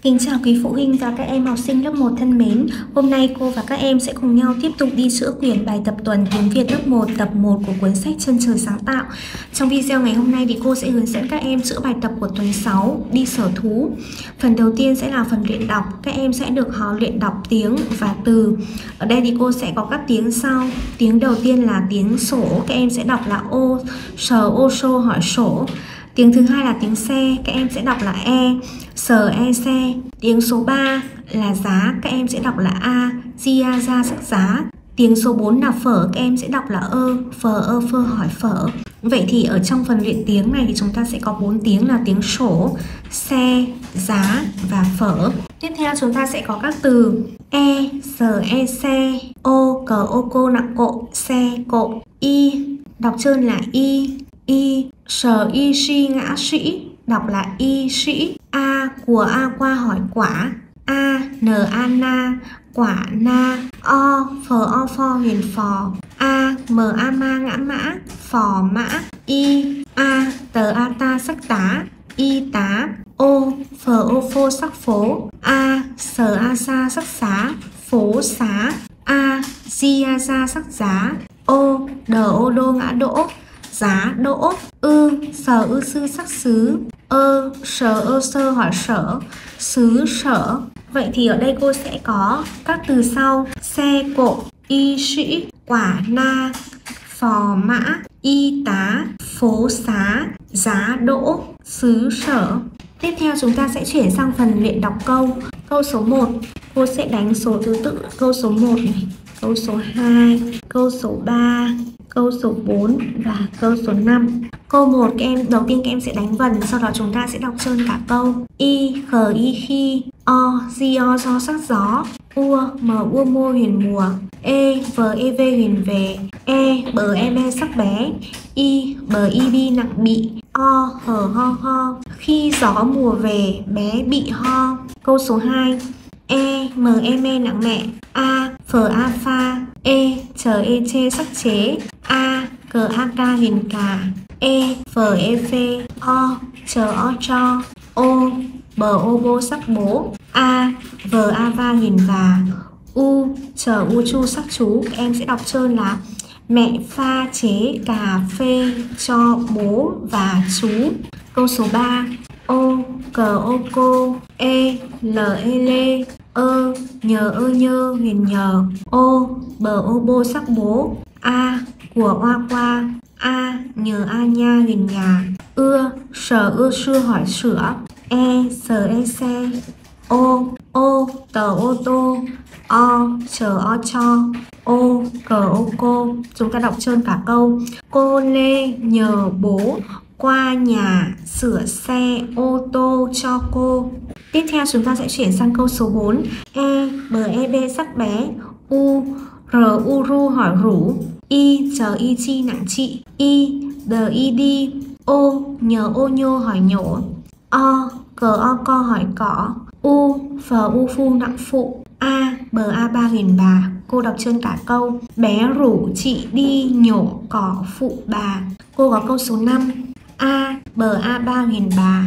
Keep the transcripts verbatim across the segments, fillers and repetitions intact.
Kính chào quý phụ huynh và các em học sinh lớp một thân mến. Hôm nay cô và các em sẽ cùng nhau tiếp tục đi chữa quyển bài tập tuần tiếng Việt lớp một tập một của cuốn sách Chân Trời Sáng Tạo. Trong video ngày hôm nay thì cô sẽ hướng dẫn các em chữa bài tập của tuần sáu đi sở thú. Phần đầu tiên sẽ là phần luyện đọc. Các em sẽ được họ luyện đọc tiếng và từ. Ở đây thì cô sẽ có các tiếng sau. Tiếng đầu tiên là tiếng sổ. Các em sẽ đọc là ô, sờ, ô, sô, hỏi sổ. Tiếng thứ hai là tiếng xe, các em sẽ đọc là e, sờ, e, xe. Tiếng số ba là giá, các em sẽ đọc là a, di, a, ra, sắc giá. Tiếng số bốn là phở, các em sẽ đọc là ơ, phở, ơ, phơ, hỏi phở. Vậy thì ở trong phần luyện tiếng này thì chúng ta sẽ có bốn tiếng là tiếng sổ, xe, giá và phở. Tiếp theo chúng ta sẽ có các từ e, sờ, e, xe, ô, cờ, ô, cô, nặng cộ, xe, cộ, y, đọc trơn là y, y, sờ, y, si, ngã sĩ, đọc là y, sĩ. A, của, a, qua, hỏi quả, a, n, a, na, quả, na. O, phờ, o, pho, huyền phò, a, m, a, ma, ngã mã, phò, mã. Y, a, tờ, a, ta, sắc tá, y, tá. O, phờ, ô, phô, sắc phố, a, sờ, a, sa, sắc xá, phố, xá. A, di, a, ra, sắc giá. O, đờ, ô, đô, ngã đỗ, giá, đỗ. Ư, sờ, ư, sư, sắc xứ. Ơ, sờ, ơ, sơ, hỏi sở, xứ, sở. Vậy thì ở đây cô sẽ có các từ sau: xe, cộ, y, sĩ, quả, na, phò, mã, y, tá, phố, xá, giá, đỗ, xứ, sở. Tiếp theo chúng ta sẽ chuyển sang phần luyện đọc câu. Câu số một, cô sẽ đánh số thứ tự. Câu số một này, câu số hai, câu số ba, câu số bốn và câu số năm. Câu một, các em đầu tiên các em sẽ đánh vần, sau đó chúng ta sẽ đọc trơn cả câu. Y, khờ, y, khi. O, di, o, do, sắc gió. Ua, mờ, ua, mô, huyền mùa. E, vờ, e, vê, huyền về. E, bờ, e, bê, sắc bé. Y, bờ, y, bi, nặng bị. O, hờ, ho, ho. Khi gió mùa về, bé bị ho. Câu số hai. E, m, em, e, nặng mẹ. A, phờ, a, pha. E, chờ, e, chê, sắc chế. A, cờ, a, ca, huyền cà. E, phờ, e, phê. O, chờ, o, cho. O, bờ, ô, bô, sắc bố. A, vờ, a, va, huyền và. U, chờ, u, chu, sắc chú. Các em sẽ đọc trơn là mẹ pha chế cà phê cho bố và chú. Câu số ba. O, cờ, ô, cô. E, l, e, lê. Ơ, nhờ, ơ, nhơ, huyền nhờ. O, bờ, ô, bô, sắc bố. A, của, oa, qua. A, nhờ, a, nha, huyền nhà. Ưa, sờ, ưa, sưa, hỏi sửa. E, sờ, e, xe. O, ô, tờ, ô tô. O, chờ, o, cho. O, cờ, ô, cô. Chúng ta đọc trơn cả câu. Cô Lê nhờ bố qua nhà sửa xe ô tô cho cô. Tiếp theo chúng ta sẽ chuyển sang câu số bốn. E, bờ, e, bê, sắc bé. U, r, u, ru, hỏi rủ. Y, chờ, y, chi, nặng trị. Y, đờ, y, đi. O, nhờ, ô, nhô, hỏi nhổ. O, cờ, o, co, hỏi cỏ. U, phờ, u, phu, nặng phụ. A, bờ, a, ba, huyền bà. Cô đọc trơn cả câu. Bé rủ chị đi nhổ cỏ phụ bà. Cô có câu số năm. A, bờ, a, ba, huyền bà.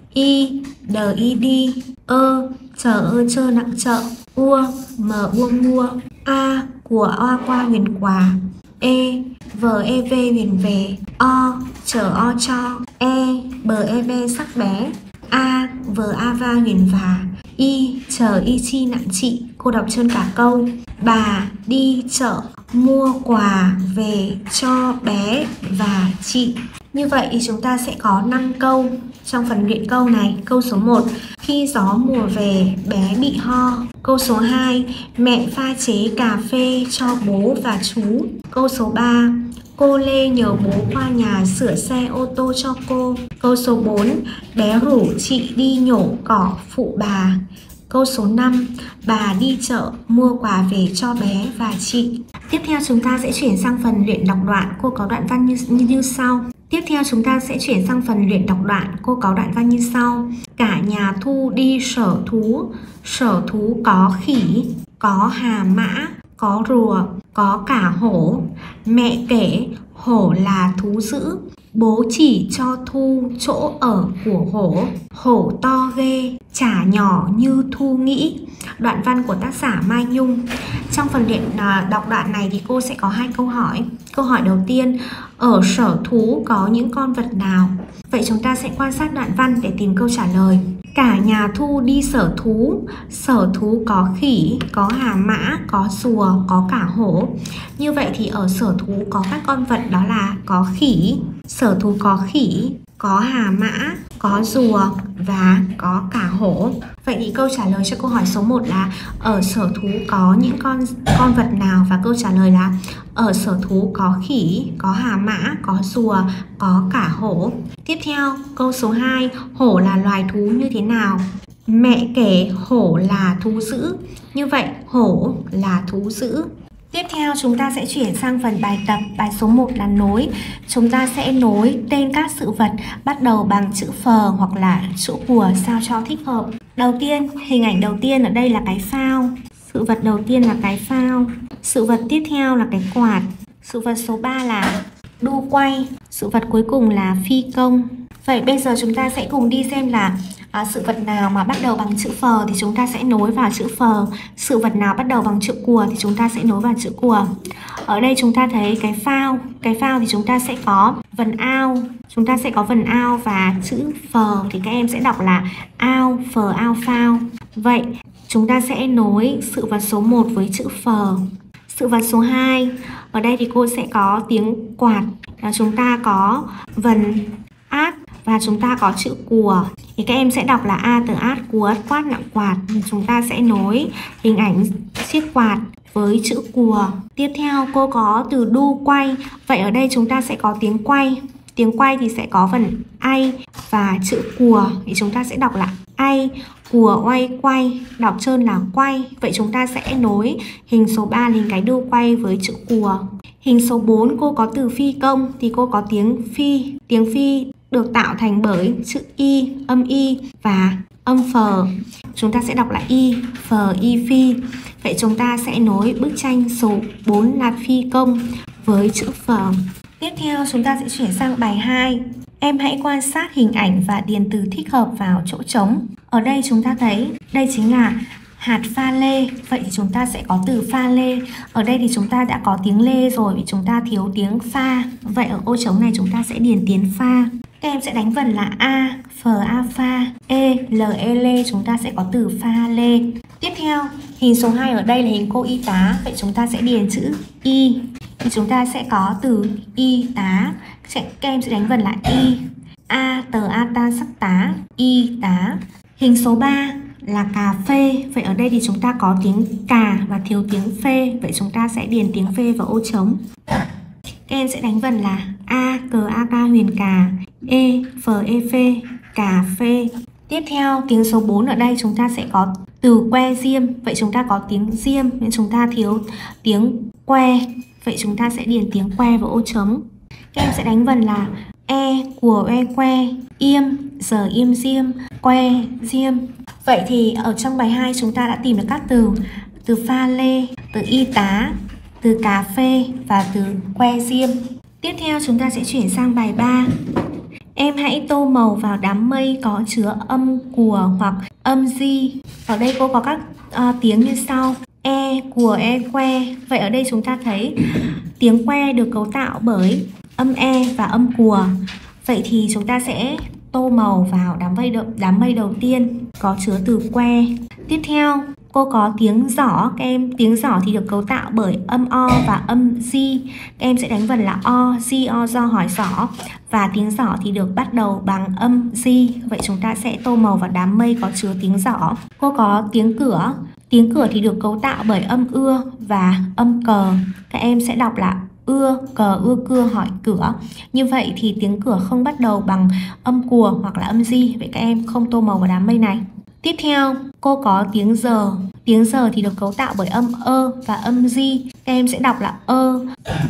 Y, đờ, y, đi. Ơ, chờ, ơ, chơ, nặng chợ. Ua, mờ, ua, mua. A, của, oa, qua, huyền quà. E, vờ, e, vê, huyền về. O, chờ, o, cho. E, bờ, e, bê, sắc bé. A, vờ, a, va, huyền và. Y, chờ, y, chi, nặng trị. Cô đọc trơn cả câu. Bà đi chợ mua quà về cho bé và chị. Như vậy thì chúng ta sẽ có năm câu trong phần luyện câu này. Câu số một, khi gió mùa về bé bị ho. Câu số hai, mẹ pha chế cà phê cho bố và chú. Câu số ba, cô Lê nhờ bố qua nhà sửa xe ô tô cho cô. Câu số bốn, bé rủ chị đi nhổ cỏ phụ bà. Câu số năm, bà đi chợ mua quà về cho bé và chị. Tiếp theo chúng ta sẽ chuyển sang phần luyện đọc đoạn. Cô có đoạn văn như, như, như sau. Tiếp theo chúng ta sẽ chuyển sang phần luyện đọc đoạn. Cô có đoạn văn như sau. Cả nhà Thu đi sở thú. Sở thú có khỉ, có hà mã, có rùa, có cả hổ. Mẹ kể hổ là thú dữ. Bố chỉ cho Thu chỗ ở của hổ. Hổ to ghê, chả nhỏ như Thu nghĩ. Đoạn văn của tác giả Mai Nhung. Trong phần luyện đọc đoạn này thì cô sẽ có hai câu hỏi. Câu hỏi đầu tiên, ở sở thú có những con vật nào? Vậy chúng ta sẽ quan sát đoạn văn để tìm câu trả lời. Cả nhà Thu đi sở thú. Sở thú có khỉ, có hà mã, có rùa, có cả hổ. Như vậy thì ở sở thú có các con vật đó là có khỉ. Sở thú có khỉ, có hà mã, có rùa và có cả hổ. Vậy thì câu trả lời cho câu hỏi số một là ở sở thú có những con con vật nào? Và câu trả lời là ở sở thú có khỉ, có hà mã, có rùa, có cả hổ. Tiếp theo, câu số hai, hổ là loài thú như thế nào? Mẹ kể hổ là thú dữ. Như vậy, hổ là thú dữ. Tiếp theo chúng ta sẽ chuyển sang phần bài tập. Bài số một là nối. Chúng ta sẽ nối tên các sự vật bắt đầu bằng chữ phờ hoặc là chữ của sao cho thích hợp. Đầu tiên, hình ảnh đầu tiên ở đây là cái phao. Sự vật đầu tiên là cái phao. Sự vật tiếp theo là cái quạt. Sự vật số ba là đu quay. Sự vật cuối cùng là phi công. Vậy bây giờ chúng ta sẽ cùng đi xem là à, sự vật nào mà bắt đầu bằng chữ phờ thì chúng ta sẽ nối vào chữ phờ. Sự vật nào bắt đầu bằng chữ cùa thì chúng ta sẽ nối vào chữ cùa. Ở đây chúng ta thấy cái phao. Cái phao thì chúng ta sẽ có vần ao. Chúng ta sẽ có vần ao và chữ phờ thì các em sẽ đọc là ao, phờ, ao, phao. Vậy chúng ta sẽ nối sự vật số một với chữ phờ. Sự vật số hai, ở đây thì cô sẽ có tiếng quạt. Và chúng ta có vần át và chúng ta có chữ cùa. Thì các em sẽ đọc là a từ át, cùa, quát, nặng quạt. Chúng ta sẽ nối hình ảnh chiếc quạt với chữ cùa. Tiếp theo cô có từ đu quay. Vậy ở đây chúng ta sẽ có tiếng quay. Tiếng quay thì sẽ có vần ay và chữ cùa. Thì chúng ta sẽ đọc là ay, cùa, oay, quay. Đọc trơn là quay. Vậy chúng ta sẽ nối hình số ba là hình cái đu quay với chữ cùa. Hình số bốn cô có từ phi công thì cô có tiếng phi. Tiếng phi được tạo thành bởi chữ y, âm y và âm phờ. Chúng ta sẽ đọc là y, phờ, y, phi. Vậy chúng ta sẽ nối bức tranh số bốn là phi công với chữ phờ. Tiếp theo chúng ta sẽ chuyển sang bài hai. Em hãy quan sát hình ảnh và điền từ thích hợp vào chỗ trống. Ở đây chúng ta thấy đây chính là hạt pha lê. Vậy thì chúng ta sẽ có từ pha lê. Ở đây thì chúng ta đã có tiếng lê rồi vì chúng ta thiếu tiếng pha. Vậy ở ô trống này chúng ta sẽ điền tiếng pha. Các em sẽ đánh vần là a, phờ, a, pha, e, l, e, lê. Chúng ta sẽ có từ pha lê. Tiếp theo, hình số hai ở đây là hình cô y tá. Vậy chúng ta sẽ điền chữ y. Thì chúng ta sẽ có từ y tá. Các em sẽ đánh vần là y, a, tờ, a, ta, sắc tá, y tá. Hình số ba là cà phê. Vậy ở đây thì chúng ta có tiếng cà và thiếu tiếng phê. Vậy chúng ta sẽ điền tiếng phê vào ô trống. Các em sẽ đánh vần là a, cờ, a, ca, huyền cà, e, phờ, e, phê, cà phê. Tiếp theo tiếng số bốn ở đây chúng ta sẽ có từ que diêm. Vậy chúng ta có tiếng diêm nên chúng ta thiếu tiếng que. Vậy chúng ta sẽ điền tiếng que vào ô trống. Các em sẽ đánh vần là e, của, e, que, yêm, giờ yêm diêm, que, diêm. Vậy thì ở trong bài hai chúng ta đã tìm được các từ từ pha lê, từ y tá, từ cà phê và từ que diêm. Tiếp theo chúng ta sẽ chuyển sang bài ba. Em hãy tô màu vào đám mây có chứa âm cùa hoặc âm di. Ở đây cô có các uh, tiếng như sau: e, cùa, e, que. Vậy ở đây chúng ta thấy tiếng que được cấu tạo bởi âm e và âm cùa. Vậy thì chúng ta sẽ tô màu vào đám mây đầu, đám mây đầu tiên có chứa từ que. Tiếp theo cô có tiếng giỏ. Các em tiếng giỏ thì được cấu tạo bởi âm o và âm di. Các em sẽ đánh vần là o, di, o, do, hỏi giỏ. Và tiếng giỏ thì được bắt đầu bằng âm di. Vậy chúng ta sẽ tô màu vào đám mây có chứa tiếng giỏ. Cô có tiếng cửa. Tiếng cửa thì được cấu tạo bởi âm ưa và âm cờ. Các em sẽ đọc là ưa, cờ, ưa, cưa, hỏi, cửa. Như vậy thì tiếng cửa không bắt đầu bằng âm cùa hoặc là âm di. Vậy các em không tô màu vào đám mây này. Tiếp theo, cô có tiếng giờ. Tiếng giờ thì được cấu tạo bởi âm ơ và âm di. Các em sẽ đọc là ơ,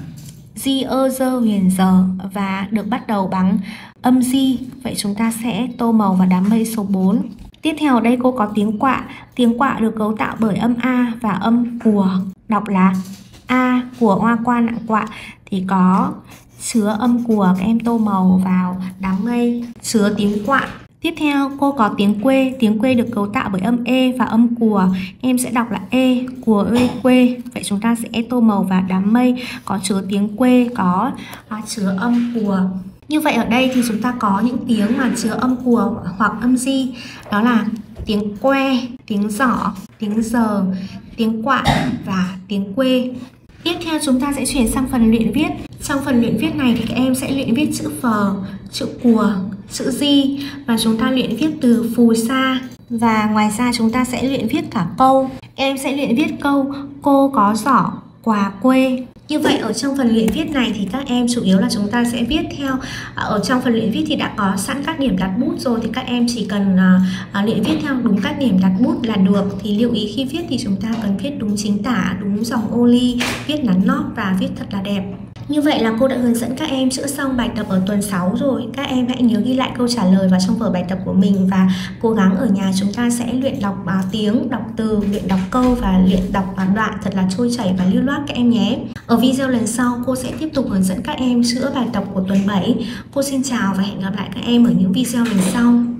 di, ơ, dơ, huyền, giờ và được bắt đầu bằng âm di. Vậy chúng ta sẽ tô màu vào đám mây số bốn. Tiếp theo ở đây cô có tiếng quạ. Tiếng quạ được cấu tạo bởi âm a và âm cùa. Đọc là a, của, oa, qua, nặng quạ thì có chứa âm của, các em tô màu vào đám mây. Chứa tiếng quạ. Tiếp theo cô có tiếng quê. Tiếng quê được cấu tạo bởi âm e và âm của. Em sẽ đọc là e, của, ê, quê. Vậy chúng ta sẽ tô màu vào đám mây có chứa tiếng quê, có à, chứa âm của. Như vậy ở đây thì chúng ta có những tiếng mà chứa âm của hoặc âm di. Đó là tiếng que, tiếng giỏ, tiếng giờ, tiếng quạ và tiếng quê. Tiếp theo chúng ta sẽ chuyển sang phần luyện viết. Trong phần luyện viết này thì các em sẽ luyện viết chữ phờ, chữ của, chữ di. Và chúng ta luyện viết từ phù sa. Và ngoài ra chúng ta sẽ luyện viết cả câu. Em sẽ luyện viết câu cô có giỏ, quà quê. Như vậy ở trong phần luyện viết này thì các em chủ yếu là chúng ta sẽ viết theo, ở trong phần luyện viết thì đã có sẵn các điểm đặt bút rồi, thì các em chỉ cần uh, luyện viết theo đúng các điểm đặt bút là được. Thì lưu ý khi viết thì chúng ta cần viết đúng chính tả, đúng dòng ô ly, viết nắn nót và viết thật là đẹp. Như vậy là cô đã hướng dẫn các em chữa xong bài tập ở tuần sáu rồi. Các em hãy nhớ ghi lại câu trả lời vào trong vở bài tập của mình và cố gắng ở nhà chúng ta sẽ luyện đọc uh, tiếng, đọc từ, luyện đọc câu và luyện đọc uh, đoạn thật là trôi chảy và lưu loát các em nhé. Ở video lần sau cô sẽ tiếp tục hướng dẫn các em chữa bài tập của tuần bảy. Cô xin chào và hẹn gặp lại các em ở những video lần sau.